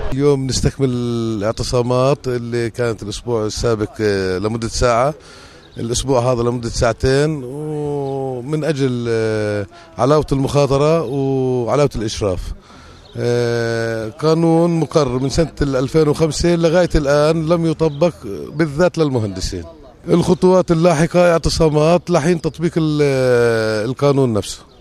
اليوم نستكمل الاعتصامات اللي كانت الأسبوع السابق لمدة ساعة، الأسبوع هذا لمدة ساعتين، ومن أجل علاوة المخاطرة وعلاوة الإشراف. قانون مقرر من سنة 2005 لغاية الآن لم يطبق بالذات للمهندسين. الخطوات اللاحقة اعتصامات لحين تطبيق القانون نفسه.